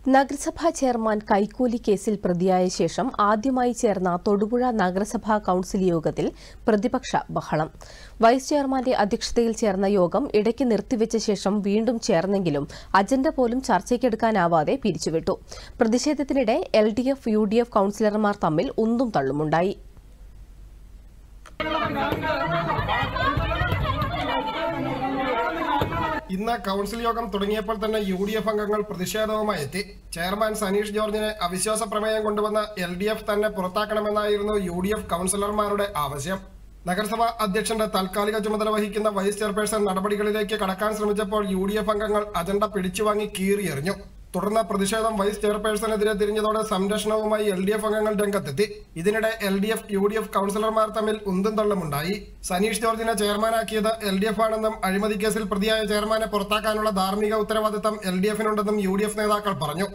നഗരസഭാ ചെയർമാൻ കൈക്കൂലി കേസിൽ പ്രതിയായ ശേഷം ആദ്യമായി ചേർന്ന തൊടുപുഴ നഗരസഭാ കൌൺസിൽ യോഗത്തിൽ പ്രതിപക്ഷ ബഹളം. വൈസ് ചെയർമാന്റെ അധ്യക്ഷതയിൽ ചേർന്ന യോഗം ഇടയ്ക്ക് നിർത്തിവെച്ച ശേഷം വീണ്ടും ചേർന്നെങ്കിലും അജണ്ട പോലും ചർച്ചയ്ക്കെടുക്കാനാവാതെ പിരിച്ചുവിട്ടു. പ്രതിഷേധത്തിനിടെ LDF, UDF കൌൺസിലർമാർ തമ്മിൽ ഉന്തും തള്ളുമുണ്ടായി. ഇന്ന് കൌൺസിൽ യോഗം തുടങ്ങിയപ്പോൾ തന്നെ UDF അംഗങ്ങൾ പ്രതിഷേധവുമായി എത്തി. ചെയർമാൻ സനീഷ് ജോർജിനെ അവിശ്വാസ പ്രമേയം കൊണ്ടുവന്ന LDF തന്നെ പുറത്താക്കണമെന്നായിരുന്നു UDF കൌൺസിലർമാരുടെ ആവശ്യം. നഗരസഭാ അധ്യക്ഷന്റെ താൽക്കാലിക ചുമതല വഹിക്കുന്ന വൈസ് ചെയർപേഴ്സൺ നടപടികളിലേക്ക് കടക്കാൻ ശ്രമിച്ചപ്പോൾ UDF അംഗങ്ങൾ അജണ്ട പിടിച്ചുവാങ്ങി കീറിയെറിഞ്ഞു. തുടർന്ന് പ്രതിഷേധം വൈസ് ചെയർപേഴ്സണെതിരെ തിരിഞ്ഞതോടെ സംരക്ഷണവുമായി LDF അംഗങ്ങൾ രംഗത്തെത്തി. ഇതിനിടെ LDF, UDF കൌൺസിലർമാർ തമ്മിൽ ഉന്തും തള്ളുമുണ്ടായി. സനീഷ് ജോർജിനെ ചെയർമാനാക്കിയത് LDF ആണെന്നും അഴിമതി കേസിൽ പ്രതിയായ ചെയർമാനെ പുറത്താക്കാനുള്ള ധാർമ്മിക ഉത്തരവാദിത്തം LDF-നുണ്ടെന്നും UDF നേതാക്കൾ പറഞ്ഞു.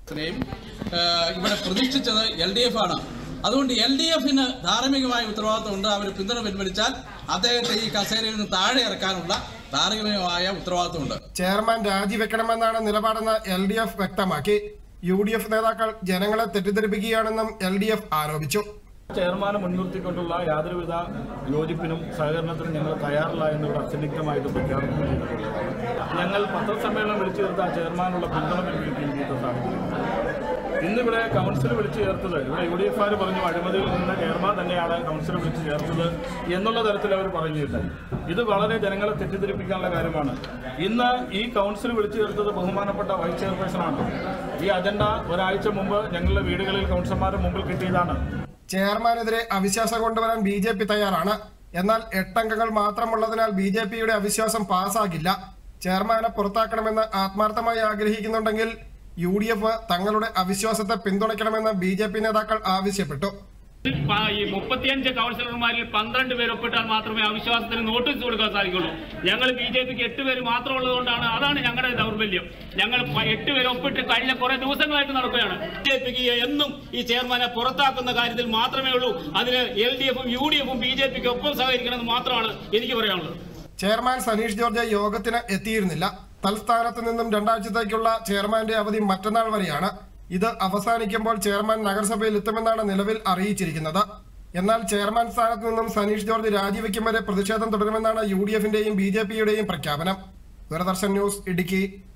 ഇവിടെ പ്രതീക്ഷിച്ചത് LDF ആണ്. അതുകൊണ്ട് LDF-ന് ധാർമ്മികമായ ഉത്തരവാദിത്തമുണ്ട്. അവർ പിന്തുണ പിൻവലിച്ചാൽ അദ്ദേഹത്തെ ഈ കസേരയിൽ നിന്ന് താഴെ ഇറക്കാനുള്ള ധാർമ്മികമായ ഉത്തരവാദിത്തമുണ്ട്. ചെയർമാൻ രാജിവെക്കണമെന്നാണ് നിലപാടെന്ന് LDF വ്യക്തമാക്കി. UDF നേതാക്കൾ ജനങ്ങളെ തെറ്റിദ്ധരിപ്പിക്കുകയാണെന്നും LDF ആരോപിച്ചു. ചെയർമാനെ മുൻനിർത്തിക്കൊണ്ടുള്ള യാതൊരുവിധ യോജിപ്പിനും സഹകരണത്തിനും ഞങ്ങൾ തയ്യാറില്ല എന്നിവിടെ അസന്നിഗ്ധമായിട്ട് പ്രഖ്യാപനം ചെയ്തിട്ടുള്ളതാണ്. ഞങ്ങൾ പത്രസമ്മേളനം വിളിച്ചു ചേർത്ത ചെയർമാനുള്ള പിന്തുണ പിൻവലിക്കേണ്ട സാഹചര്യം. ഇന്നിവിടെ കൗൺസിൽ വിളിച്ചു ചേർത്തത് ഇവിടെ UDF-കാർ പറഞ്ഞു അഴിമതിയിൽ നിന്ന് ചെയർമാൻ തന്നെയാണ് കൗൺസിൽ വിളിച്ചു ചേർത്തത് എന്നുള്ള തരത്തിൽ അവർ പറഞ്ഞിട്ടുണ്ട്. ഇത് വളരെ ജനങ്ങളെ തെറ്റിദ്ധരിപ്പിക്കാനുള്ള കാര്യമാണ്. ഇന്ന് ഈ കൗൺസിൽ വിളിച്ചു ചേർത്തത് ബഹുമാനപ്പെട്ട വൈസ് ചെയർപേഴ്സണാണ്. ഈ അജണ്ട ഒരാഴ്ച മുമ്പ് ഞങ്ങളുടെ വീടുകളിൽ കൗൺസിലർമാരുടെ മുമ്പിൽ കിട്ടിയതാണ്. ചെയർമാനെതിരെ അവിശ്വാസം കൊണ്ടുവരാൻ BJP തയ്യാറാണ്. എന്നാൽ 8 അംഗങ്ങൾ മാത്രമുള്ളതിനാൽ BJP-യുടെ അവിശ്വാസം പാസ്സാകില്ല. ചെയർമാനെ പുറത്താക്കണമെന്ന് ആത്മാർത്ഥമായി ആഗ്രഹിക്കുന്നുണ്ടെങ്കിൽ UDF തങ്ങളുടെ അവിശ്വാസത്തെ പിന്തുണയ്ക്കണമെന്ന് BJP നേതാക്കൾ ആവശ്യപ്പെട്ടു. ഈ 35 കൗൺസിലർമാരിൽ 12 പേര് ഒപ്പിട്ടാൽ മാത്രമേ അവിശ്വാസത്തിന് നോട്ടീസ് കൊടുക്കാൻ സാധിക്കുള്ളൂ. ഞങ്ങൾ BJP-ക്ക് 8 പേര് മാത്രമുള്ളതുകൊണ്ടാണ്. അതാണ് ഞങ്ങളുടെ ദൗർബല്യം. ഞങ്ങൾ 8 പേര് ഒപ്പിട്ട് കഴിഞ്ഞ കുറെ ദിവസങ്ങളായിട്ട് നടക്കുകയാണ്. BJP-ക്ക് എന്നും ഈ ചെയർമാനെ പുറത്താക്കുന്ന കാര്യത്തിൽ മാത്രമേ ഉള്ളൂ. അതിന് LDF-ഉം UDF-ഉം BJP-ക്ക് ഒപ്പം സഹകരിക്കണമെന്ന് മാത്രമാണ് എനിക്ക് പറയാനുള്ളത്. ചെയർമാൻ സനീഷ് ജോർജ് യോഗത്തിന് എത്തിയിരുന്നില്ല. തൽസ്ഥാനത്ത് നിന്നും 2 ആഴ്ചത്തേക്കുള്ള ചെയർമാന്റെ അവധി മറ്റന്നാൾ വരെയാണ്. ഇത് അവസാനിക്കുമ്പോൾ ചെയർമാൻ നഗരസഭയിൽ എത്തുമെന്നാണ് നിലവിൽ അറിയിച്ചിരിക്കുന്നത്. എന്നാൽ ചെയർമാൻ സ്ഥാനത്ത് നിന്നും സനീഷ് ജോർജ് രാജിവെക്കും വരെ പ്രതിഷേധം തുടരുമെന്നാണ് UDF-ന്റെയും BJP-യുടെയും പ്രഖ്യാപനം. ദൂരദർശൻ ന്യൂസ്, ഇടുക്കി.